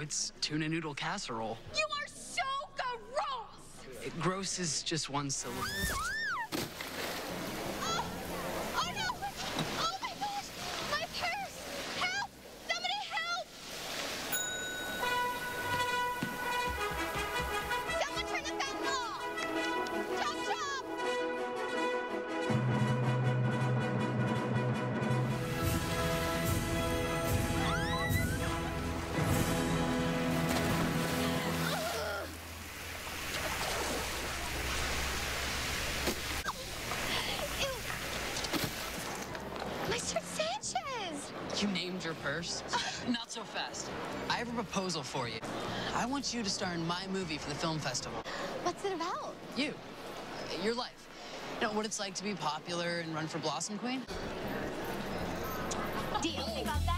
it's tuna noodle casserole. You are so gross! Gross is just one syllable. Oh, oh no! Oh my gosh! My purse! Help! Somebody help! Someone turn the fountain off! Chop chop! Mr. Sanchez! You named your purse? Not so fast. I have a proposal for you. I want you to star in my movie for the film festival. What's it about? You. Your life. You know, what it's like to be popular and run for Blossom Queen? Deal. We got that.